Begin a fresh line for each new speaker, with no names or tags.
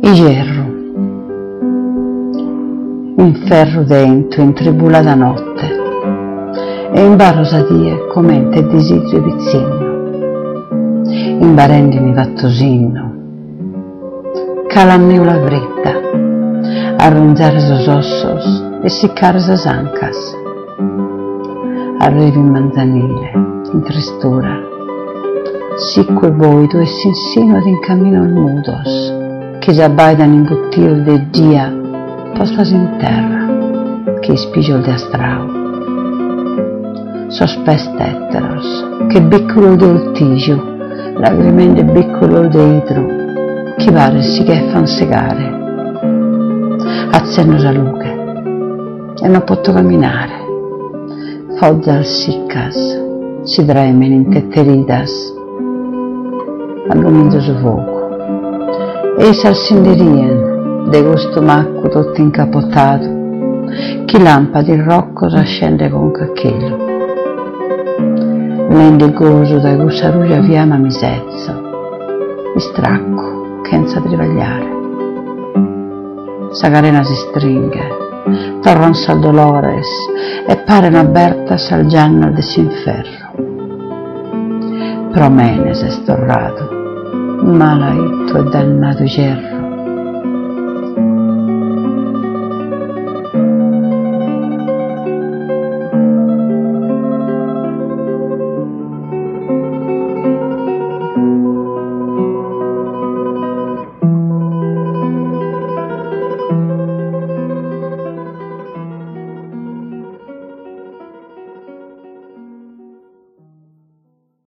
I gerru, in ferro dentro, in tribulata notte, e in barro sadie comente desiderio pizzinno, in barendini vattosinno, calanneu la vretta, arronzare sos ossos e siccare sas ancas. Arrivi in manzanile, in tristura, sicco e voido e s'insino ad in cammino al mudos, che s'abbaidan in buttil de dia postas in terra, che ispigio de astrau. Sos pestetteros, che biccolo de oltigiu, lagrimende biccolo de idro, che pare si che fan segare. Azzenno sa luche, e non potto camminare. Foggia al siccas, si dremen in tetteridas, all'umido su fuoco. E s'alsinderien, de gusto macco tutto incapottato, chi lampadi il rocco s'ascende con cacchillo. Lende goso da gussarugia fiamma misezzo, mi stracco, che non sa trivagliare. Sa carena si stringe, torronsa al dolores e pare una berta sal gianno de s'inferro. Promene s'è storrato, malaito e dannato gerro,